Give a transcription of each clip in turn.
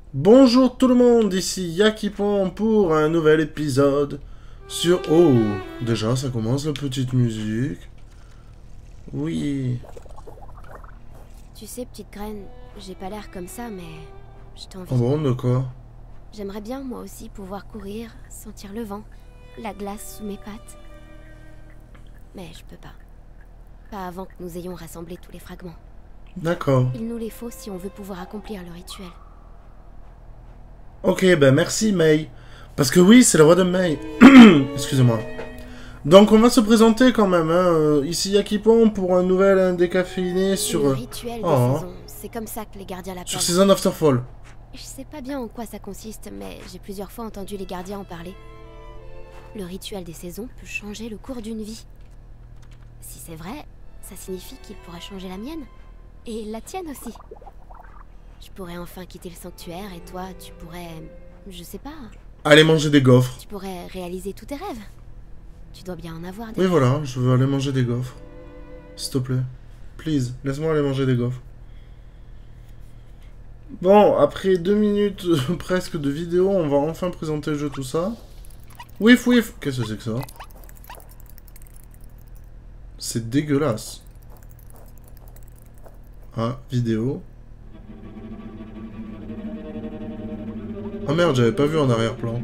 Bonjour tout le monde, ici Yakipon pour un nouvel épisode sur... Oh, déjà ça commence la petite musique. Oui. Tu sais, petite graine, j'ai pas l'air comme ça, mais je Ah t'envie. bon, de quoi? J'aimerais bien, moi aussi, pouvoir courir, sentir le vent, la glace sous mes pattes. Mais je peux pas. Pas avant que nous ayons rassemblé tous les fragments. D'accord. Il nous les faut si on veut pouvoir accomplir le rituel. Ok, ben merci May. Parce que oui, c'est la voix de May. Excusez-moi. Donc on va se présenter quand même, hein. Ici Yakipon pour un nouvel décaféiné sur... Le rituel des Oh, saisons, c'est comme ça que les gardiens sur l'appellent. Season After Fall. Je sais pas bien en quoi ça consiste, mais j'ai plusieurs fois entendu les gardiens en parler. Le rituel des saisons peut changer le cours d'une vie. Si c'est vrai, ça signifie qu'il pourra changer la mienne. Et la tienne aussi. Je pourrais enfin quitter le sanctuaire et toi, tu pourrais... Je sais pas. Allez manger des gaufres. Tu pourrais réaliser tous tes rêves. Tu dois bien en avoir des... Oui voilà, je veux aller manger des gaufres. S'il te plaît. Please, laisse-moi aller manger des gaufres. Bon, après 2 minutes presque de vidéo, on va enfin présenter le jeu, tout ça. Whiff, whiff. Qu'est-ce que c'est que ça? C'est dégueulasse. Ah, vidéo. Ah merde, j'avais pas vu en arrière-plan.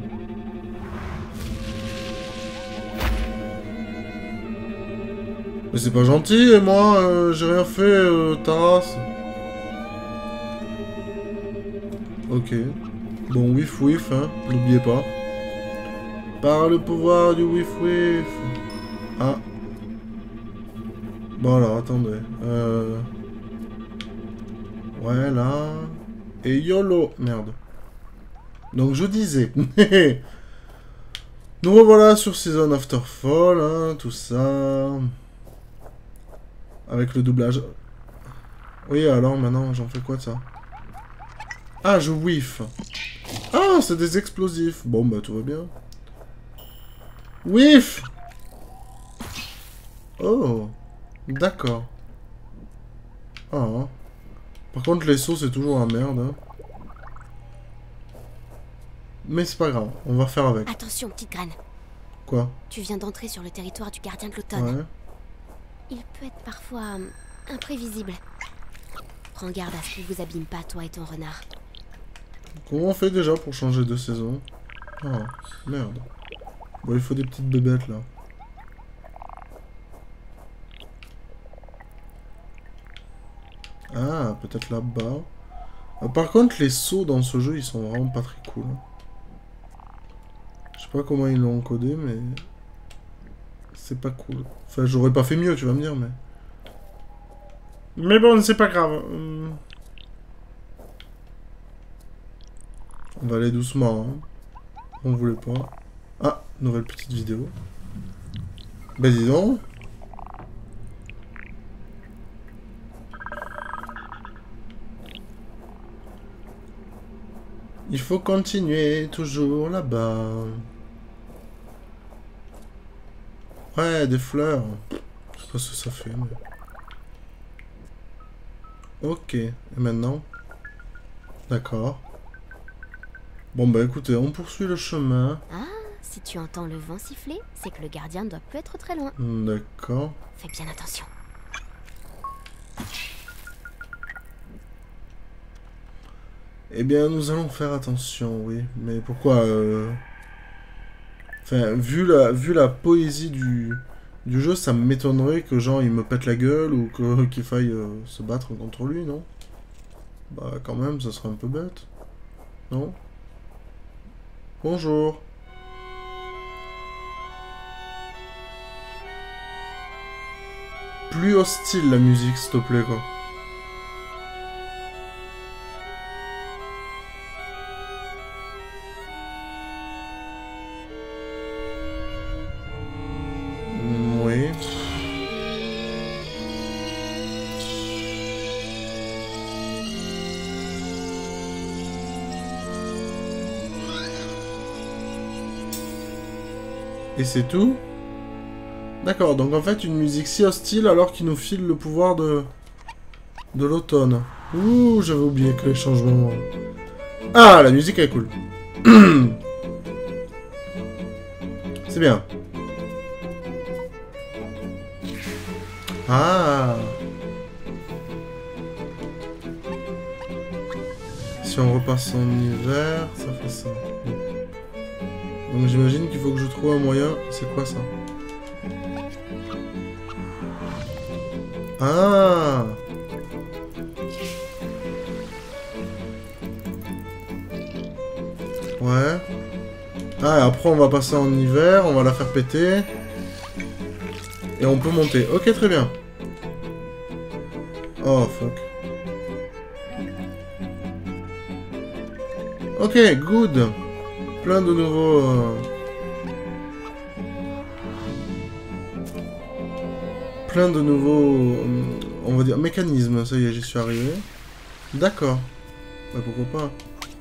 Mais c'est pas gentil, et moi, j'ai rien fait, Taras. Ok. Bon, whiff, whiff, hein, n'oubliez pas. Par le pouvoir du whiff, whiff. Ah. Bon alors, attendez. Ouais, là... Et YOLO. Merde. Donc je disais... Nous revoilà sur Season After Fall, hein, tout ça... Avec le doublage. Oui, alors maintenant, j'en fais quoi de ça? Ah, je whiff. Ah, c'est des explosifs. Bon, bah, tout va bien. Whiff. Oh. D'accord. Ah. Par contre, les sauts, c'est toujours la merde. Hein. Mais c'est pas grave, on va faire avec. Attention, petite graine. Quoi? Tu viens d'entrer sur le territoire du gardien de l'automne. Ouais. Il peut être parfois imprévisible. Prends garde à ce qu'il vous abîme pas, toi et ton renard. Comment on fait déjà pour changer de saison? Ah, merde. Bon, il faut des petites bébêtes, là. Ah, peut-être là-bas. Par contre, les sauts dans ce jeu, ils sont vraiment pas très cool. Je sais pas comment ils l'ont encodé, mais... C'est pas cool. Enfin, j'aurais pas fait mieux, tu vas me dire, mais... Mais bon, c'est pas grave. On va aller doucement, hein. On voulait pas. Ah, nouvelle petite vidéo. Ben dis donc. Il faut continuer, toujours là-bas. Ouais, des fleurs. Je sais pas ce que ça fait, mais... Ok, et maintenant? D'accord. Bon bah écoutez, on poursuit le chemin. Ah, si tu entends le vent siffler, c'est que le gardien ne doit plus être très loin. D'accord. Fais bien attention. Eh bien, nous allons faire attention, oui. Mais pourquoi Enfin, vu la poésie du jeu, ça m'étonnerait que genre il me pète la gueule ou qu'il faille se battre contre lui, non? Bah quand même, ça serait un peu bête. Non? Bonjour. Plus hostile la musique, s'il te plaît, quoi. Oui. Et c'est tout? D'accord, donc en fait une musique si hostile alors qu'il nous file le pouvoir de l'automne. Ouh, j'avais oublié que les changements Ah, la musique est cool. C'est bien. Ah. Si on repasse en hiver, ça fait ça. Donc j'imagine qu'il faut que je trouve un moyen. C'est quoi ça? Ah. Ouais. Ah, et après on va passer en hiver, on va la faire péter. Et on peut monter. Ok, très bien. Oh, fuck. Ok, good. Plein de nouveaux... Plein de nouveaux... on va dire mécanismes. Ça y est, j'y suis arrivé. D'accord. Bah, pourquoi pas.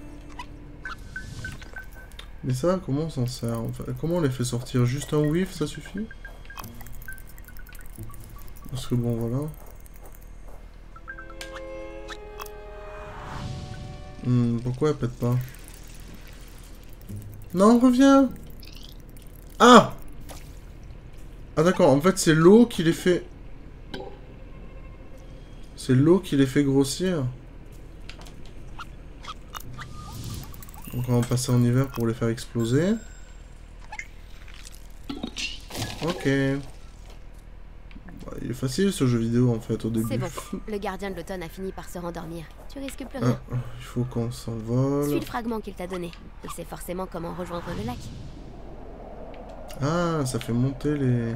Mais ça, comment on s'en sert? Enfin, comment on les fait sortir? Juste un whiff, ça suffit? Parce que bon, voilà. Pourquoi elle pète pas? Non, reviens! Ah! Ah d'accord, en fait c'est l'eau qui les fait... C'est l'eau qui les fait grossir. Donc on va passer en hiver pour les faire exploser. Ok. Bah, il est facile ce jeu vidéo en fait au début. C'est bon, le gardien de l'automne a fini par se rendormir. Tu risques plus rien. Il faut qu'on s'envole. Suis le fragment qu'il t'a donné. Il sait forcément comment rejoindre le lac. Ah, ça fait monter les...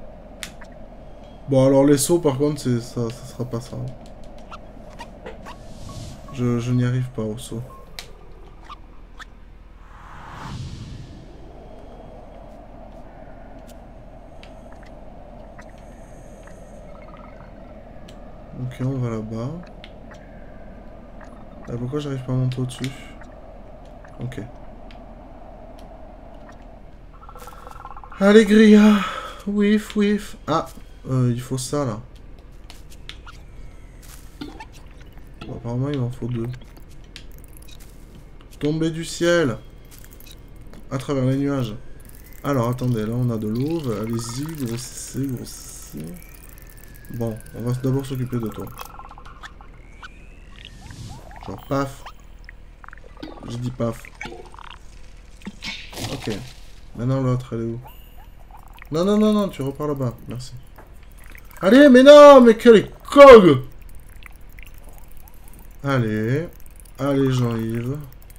Bon alors les sauts par contre, ça sera pas ça. Je n'y arrive pas au saut. Ok, on va là-bas. Ah, pourquoi j'arrive pas à monter au-dessus? Ok. Allez, Grilla. Whiff, whiff. Ah, il faut ça, là. Bon, apparemment, il m'en faut 2. Tomber du ciel. À travers les nuages. Alors, attendez, là, on a de l'eau. Allez-y, grossissez, grossissez. Bon, on va d'abord s'occuper de toi. Genre, paf. J'ai dit paf. Ok. Maintenant, l'autre, elle est où? Non, non, non, non, tu repars là-bas. Merci. Allez, mais non, mais quel cog! Allez. Allez, Jean-Yves.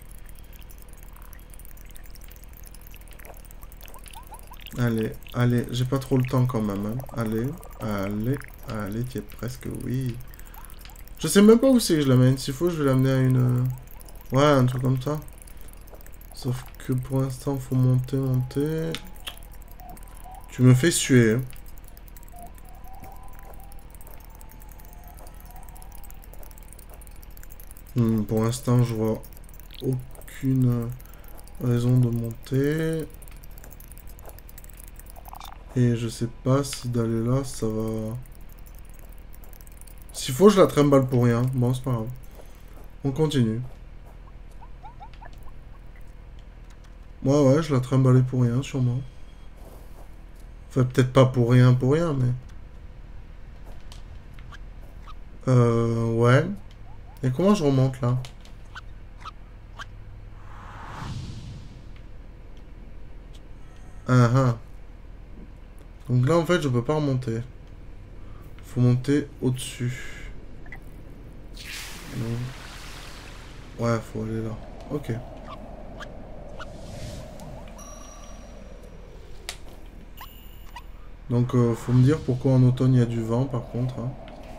Allez, allez. J'ai pas trop le temps quand même. Hein. Allez, allez, allez, t'y es presque, oui. Je sais même pas où c'est que je l'amène. S'il faut, je vais l'amener à une... Ouais, un truc comme ça. Sauf que pour l'instant, faut monter, monter. Tu me fais suer. Pour l'instant, je vois aucune raison de monter. Et je sais pas si d'aller là, ça va... S'il faut, je la trimballe pour rien. Bon, c'est pas grave. On continue. Ouais, je la trimballais pour rien, sûrement. Enfin, peut-être pas pour rien, mais... Ouais. Et comment je remonte, là? Ah ah. Donc là, en fait, je peux pas remonter. Faut monter au-dessus. Ouais, faut aller là. Ok. Donc, faut me dire pourquoi en automne il y a du vent, par contre. Hein.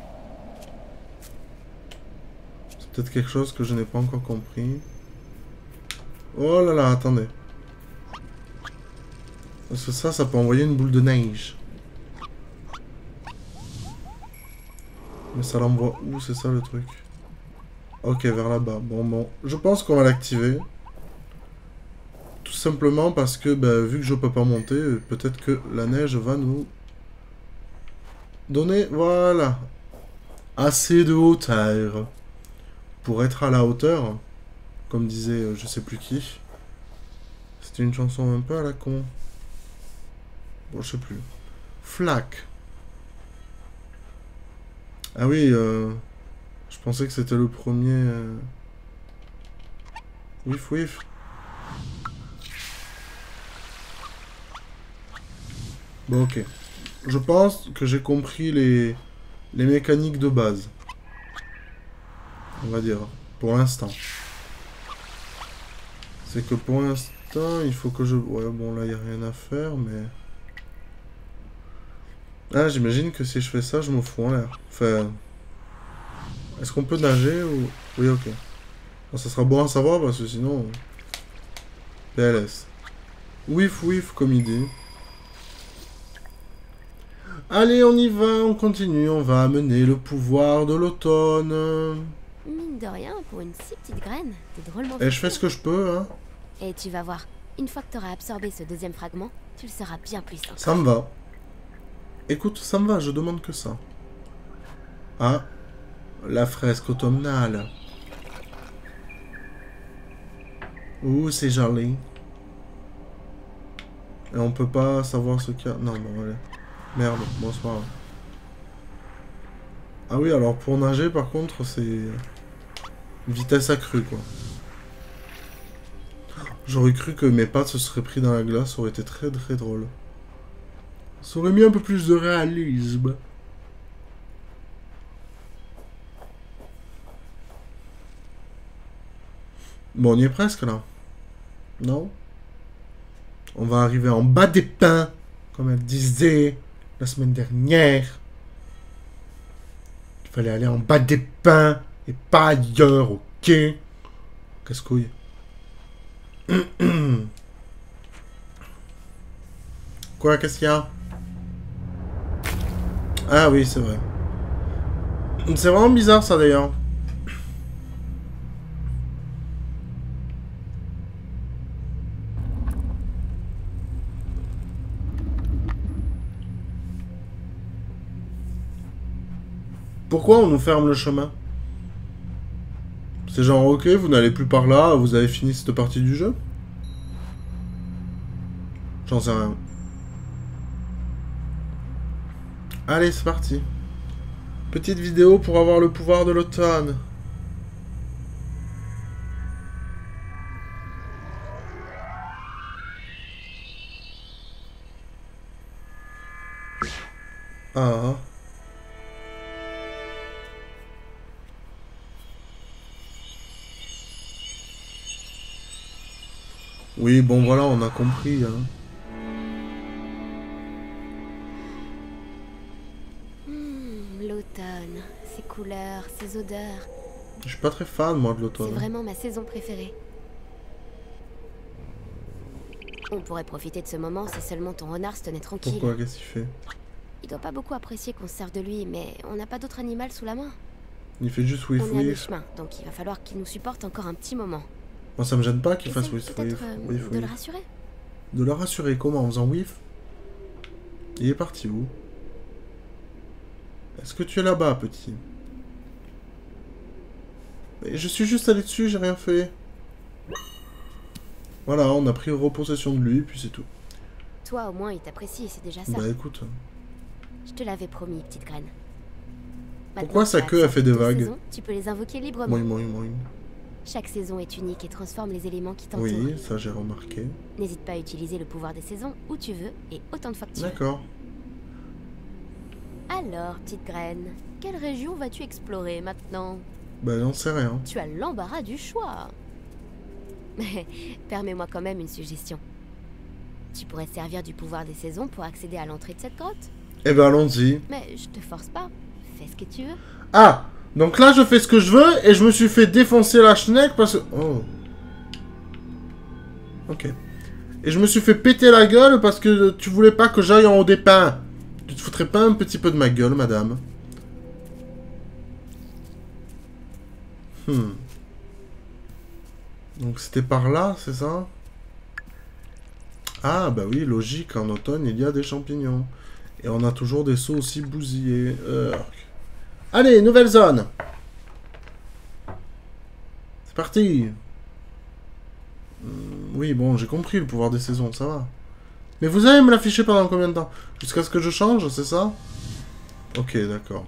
C'est peut-être quelque chose que je n'ai pas encore compris. Oh là là, attendez. Parce que ça peut envoyer une boule de neige. Mais ça l'envoie où? C'est ça le truc. Ok, vers là-bas. Bon. Je pense qu'on va l'activer. Tout simplement parce que, bah, vu que je peux pas monter, peut-être que la neige va nous donner, voilà, assez de hauteur. Pour être à la hauteur, Comme disait je sais plus qui. C'était une chanson un peu à la con. Bon, je sais plus. Flac. Ah oui, je pensais que c'était le premier... Whiff, whiff. Bon, ok. Je pense que j'ai compris les mécaniques de base. On va dire. Pour l'instant. C'est que pour l'instant, il faut que je... Ouais, bon, là, il n'y a rien à faire, mais... Ah, j'imagine que si je fais ça, je me fous en l'air. Enfin... Est-ce qu'on peut nager ou... Oui, ok. Bon, ça sera bon à savoir, parce que sinon... PLS. Whiff, whiff, comme idée. Allez, on y va, on continue, on va amener le pouvoir de l'automne. Mine de rien, pour une si petite graine, t'es drôlement... Et je fais ce que je peux, hein. Et tu vas voir, une fois que t'auras absorbé ce deuxième fragment, tu le seras bien plus encore. Ça me va. Écoute, ça me va, je demande que ça. Ah, la fresque automnale. Ouh, c'est joli. Et on peut pas savoir ce qu'il y a... Non, bon, allez. Merde, bonsoir. Ah oui, alors pour nager, par contre, c'est... vitesse accrue, quoi. J'aurais cru que mes pattes se seraient pris dans la glace, ça aurait été très très drôle. Ça aurait mis un peu plus de réalisme. Bon, on y est presque, là. Non? On va arriver en bas des pins, comme elle disait la semaine dernière. Il fallait aller en bas des pins et pas ailleurs, ok? Casse-couille. Quoi, qu'est-ce qu'il y a? Ah oui, c'est vrai. C'est vraiment bizarre ça d'ailleurs. Pourquoi on nous ferme le chemin? C'est genre, ok, vous n'allez plus par là, vous avez fini cette partie du jeu? J'en sais rien. Allez, c'est parti. Petite vidéo pour avoir le pouvoir de l'automne. Ah. Oui, bon voilà, on a compris, hein. L'automne, ses couleurs, ses odeurs. Je suis pas très fan, moi, de C'est l'automne. vraiment ma saison préférée. On pourrait profiter de ce moment si seulement ton renard se tenait tranquille. Pourquoi? Qu'est-ce qu'il fait? Il doit pas beaucoup apprécier qu'on se serve de lui, mais on n'a pas d'autre animal sous la main. Il fait juste whiff On est à whiff. mi-chemin, donc il va falloir qu'il nous supporte encore un petit moment. Moi, ça me gêne pas qu'il fasse Essaye whiff peut-être whiff. Whiff de le whiff. rassurer. De le rassurer, comment? En faisant whiff? Il est parti où? Est-ce que tu es là-bas, petit? Mais je suis juste allé dessus, j'ai rien fait. Voilà, on a pris repossession de lui, puis c'est tout. Toi, au moins, il t'apprécie, c'est déjà ça. Bah écoute. Je te l'avais promis, petite graine. Pourquoi sa queue a fait des vagues? Saisons, tu peux les invoquer librement. Moing, moing, moing. Chaque saison est unique et transforme les éléments qui t'entourent. Oui, ça j'ai remarqué. N'hésite pas à utiliser le pouvoir des saisons où tu veux et autant de fois que tu veux. D'accord. Alors, petite graine, quelle région vas-tu explorer maintenant? Bah j'en sais rien. Tu as l'embarras du choix. Mais permets-moi quand même une suggestion. Tu pourrais te servir du pouvoir des saisons pour accéder à l'entrée de cette grotte. Eh ben allons-y. Mais je te force pas. Fais ce que tu veux. Ah! Donc là je fais ce que je veux et je me suis fait défoncer la schneck parce que... Oh. Ok. Et je me suis fait péter la gueule parce que tu voulais pas que j'aille en haut des pins. Tu te foutrais pas un petit peu de ma gueule, madame? Donc c'était par là, c'est ça? Ah bah oui, logique, en automne il y a des champignons. Et on a toujours des sauts aussi bousillés. Allez, nouvelle zone! C'est parti! Oui, bon, j'ai compris le pouvoir des saisons, ça va. Mais vous allez me l'afficher pendant combien de temps? Jusqu'à ce que je change, c'est ça? Ok, d'accord.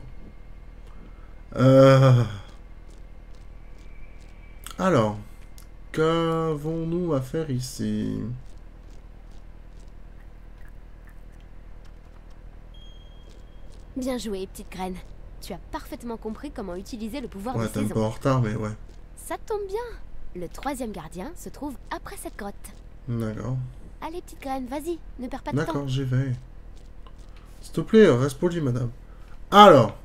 Alors, qu'avons-nous à faire ici? Bien joué, petite graine. Tu as parfaitement compris comment utiliser le pouvoir Ouais, des t'es un peu saisons. en retard, mais ouais. Ça tombe bien. Le 3e gardien se trouve après cette grotte. D'accord. Allez, petite graine, vas-y, ne perds pas de temps. D'accord, j'y vais. S'il te plaît, reste poli, madame. Alors.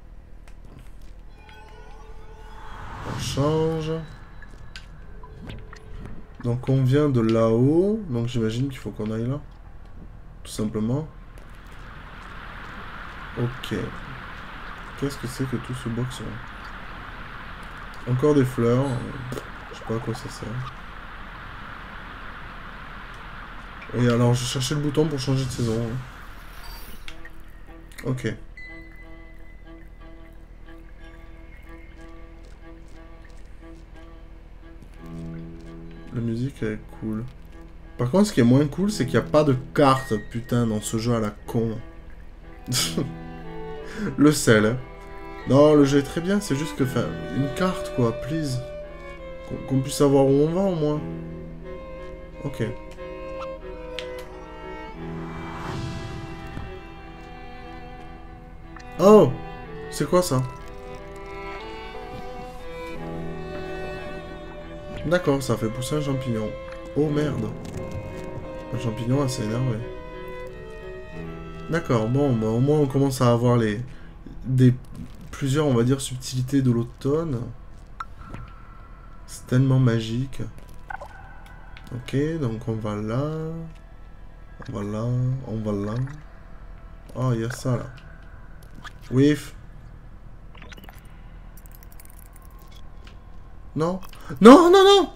On change. Donc on vient de là-haut. Donc j'imagine qu'il faut qu'on aille là. Tout simplement. Ok. Qu'est-ce que c'est que tout ce boxon? Encore des fleurs. Je sais pas à quoi ça sert. Et alors, je cherchais le bouton pour changer de saison. Ok. La musique est cool. Par contre, ce qui est moins cool, c'est qu'il n'y a pas de carte, putain, dans ce jeu à la con. Le sel. Hein. Non, le jeu est très bien, c'est juste que, enfin, une carte, quoi, please. Qu'on puisse savoir où on va, au moins. Ok. Oh! C'est quoi, ça? D'accord, ça fait pousser un champignon. Oh, merde. Un champignon assez énervé. D'accord, bon, bah, au moins on commence à avoir plusieurs, on va dire, subtilités de l'automne. C'est tellement magique. Ok, donc on va là. On va là, on va là. Oh, il y a ça, là. Whiff. Non. Non, non, non!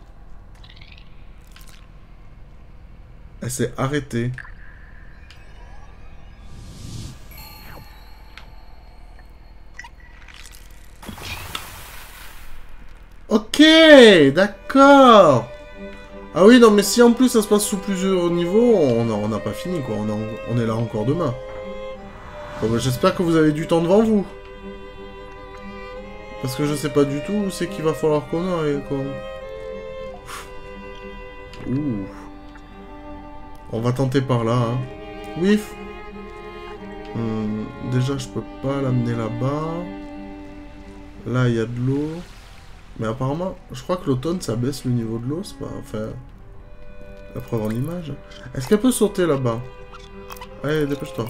Elle s'est arrêtée. Ok, d'accord. Ah oui, non, mais si en plus ça se passe sous plusieurs niveaux, on n'a pas fini, quoi. On est là encore demain. Bon, bah, j'espère que vous avez du temps devant vous. Parce que je sais pas du tout où c'est qu'il va falloir qu'on aille, quoi. Ouh. On va tenter par là, hein. Whiff. Déjà, je peux pas l'amener là-bas. Là, il y a de l'eau. Mais apparemment, je crois que l'automne, ça baisse le niveau de l'eau, c'est pas... Enfin... La preuve en image. Est-ce qu'elle peut sauter là-bas? Allez, dépêche-toi.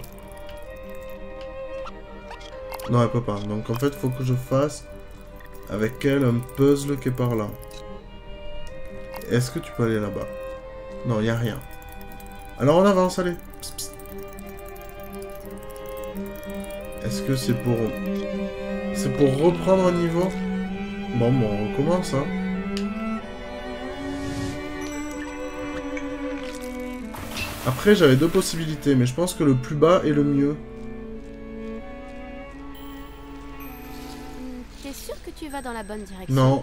Non, elle peut pas. Donc, en fait, il faut que je fasse avec elle un puzzle qui est par là. Est-ce que tu peux aller là-bas? Non, il n'y a rien. Alors, on avance, allez. Psst, psst. Est-ce que c'est pour... C'est pour reprendre un niveau? Bon, on recommence, hein. Après, j'avais deux possibilités, mais je pense que le plus bas est le mieux. T'es sûr que tu vas dans la bonne direction? Non.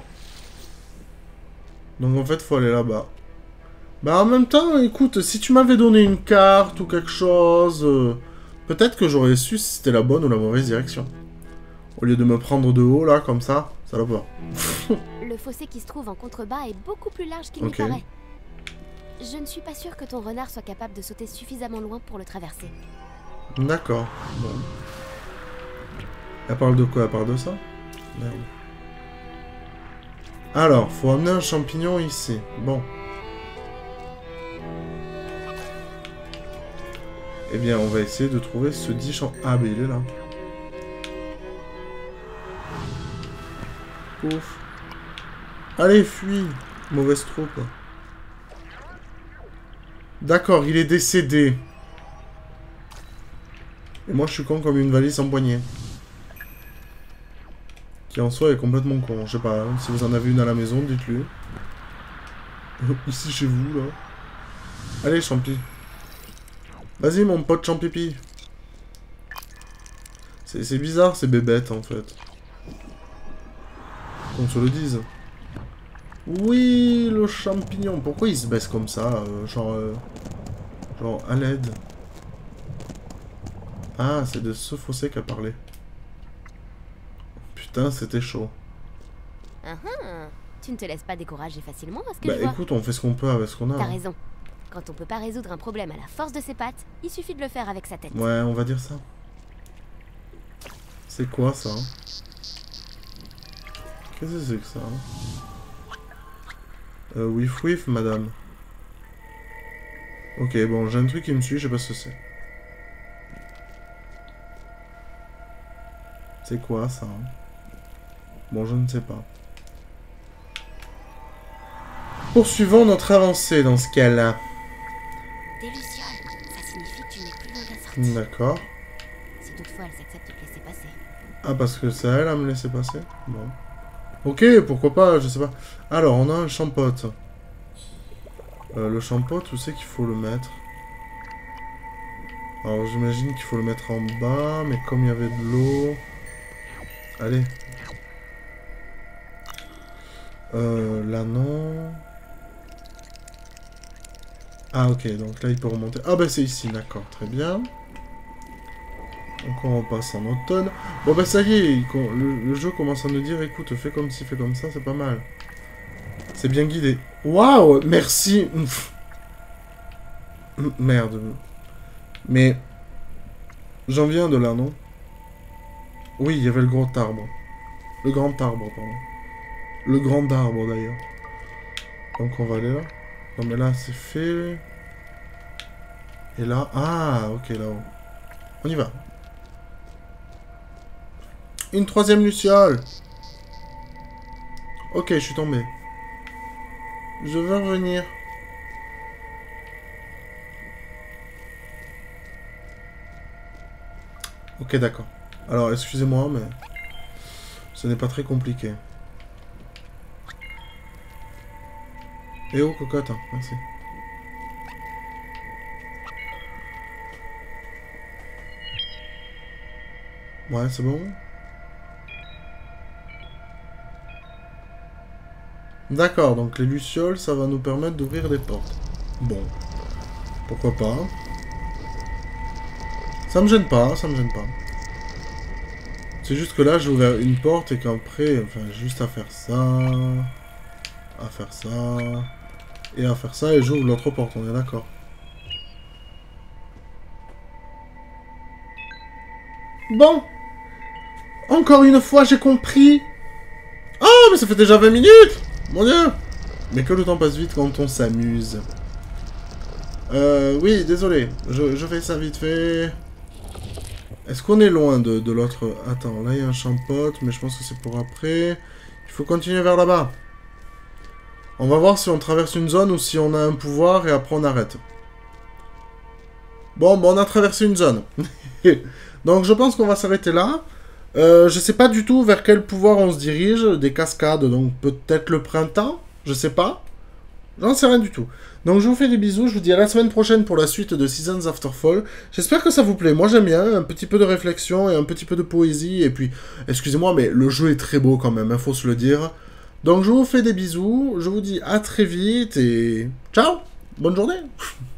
Donc en fait, faut aller là-bas. Bah en même temps, écoute, si tu m'avais donné une carte ou quelque chose, peut-être que j'aurais su si c'était la bonne ou la mauvaise direction. Au lieu de me prendre de haut, là, comme ça va pas. Le fossé qui se trouve en contrebas est beaucoup plus large qu'il n'y paraît. Je ne suis pas sûre que ton renard soit capable de sauter suffisamment loin pour le traverser. D'accord. Bon. Elle parle de quoi? Elle parle de ça? Merde. Alors, faut amener un champignon ici. Bon. Eh bien, on va essayer de trouver ce dit champignon. Ah, mais il est là. Ouf. Allez, fuis. Mauvaise troupe. D'accord, il est décédé. Et moi, je suis con comme une valise en poignée. Qui en soi est complètement con. Je sais pas, hein, si vous en avez une à la maison, dites-le. Ici chez vous, là. Allez, champi. Vas-y, mon pote champipi. C'est bizarre, ces bébêtes, en fait. Qu'on se le dise. Oui, le champignon. Pourquoi il se baisse comme ça genre à l'aide. Ah, c'est de ce fossé qu'a parlé. Putain, c'était chaud. Tu ne te laisses pas décourager facilement à ce que Bah je vois. écoute, on fait ce qu'on peut avec ce qu'on a. T'as Hein. raison. Quand on peut pas résoudre un problème à la force de ses pattes, il suffit de le faire avec sa tête. Ouais, on va dire ça. C'est quoi ça? Qu'est-ce que c'est que ça? Whiff whiff, madame. Ok, bon, j'ai un truc qui me suit, je sais pas ce que c'est. C'est quoi ça? Bon, je ne sais pas. Poursuivons notre avancée dans ce cas-là. Des lucioles, ça signifie que tu n'es plus loin de la sortie. D'accord. Si toutefois elles acceptent de te laisser passer. Ah, parce que c'est elle à me laisser passer? Bon. Ok, pourquoi pas, je sais pas. Alors, on a un champote. Le champote, où c'est qu'il faut le mettre? Alors, j'imagine qu'il faut le mettre en bas, mais comme il y avait de l'eau... Allez. Là, non... Ah, ok, donc là, il peut remonter. Ah, bah, c'est ici, d'accord, très bien. Donc, on repasse en automne. Bon, bah, ça y est, le jeu commence à nous dire, écoute, fais comme ci, fais comme ça, c'est pas mal. C'est bien guidé. Waouh, merci. Merde. Mais... J'en viens de là, non? Oui, il y avait le gros arbre. Le grand arbre, pardon. Le grand arbre, d'ailleurs. Donc, on va aller là. Non, mais là, c'est fait. Et là... Ah, ok, là-haut. On y va. Une troisième luciole. Ok, je suis tombé. Je veux revenir. Ok, d'accord. Alors, excusez-moi, mais... Ce n'est pas très compliqué. Eh oh, cocotte, hein, merci. Ouais, c'est bon. D'accord, donc les lucioles, ça va nous permettre d'ouvrir des portes. Bon. Pourquoi pas. Ça me gêne pas, ça me gêne pas. C'est juste que là, j'ai ouvert une porte et qu'après, enfin, juste à faire ça... À faire ça... Et à faire ça, et j'ouvre l'autre porte, on est d'accord. Bon. Encore une fois, j'ai compris. Oh, mais ça fait déjà 20 minutes. Mon Dieu. Mais que le temps passe vite quand on s'amuse. Oui, désolé. Je fais ça vite fait. Est-ce qu'on est loin de l'autre... Attends, là, il y a un champote, mais je pense que c'est pour après. Il faut continuer vers là-bas. On va voir si on traverse une zone ou si on a un pouvoir et après on arrête. Bon, on a traversé une zone. Donc, je pense qu'on va s'arrêter là. Je sais pas du tout vers quel pouvoir on se dirige. Des cascades, donc peut-être le printemps. Je sais pas. J'en sais rien du tout. Donc je vous fais des bisous, je vous dis à la semaine prochaine pour la suite de Seasons After Fall. J'espère que ça vous plaît, moi j'aime bien, un petit peu de réflexion et un petit peu de poésie, et puis, excusez-moi, mais le jeu est très beau quand même, il faut se le dire. Donc je vous fais des bisous, je vous dis à très vite, et ciao, bonne journée.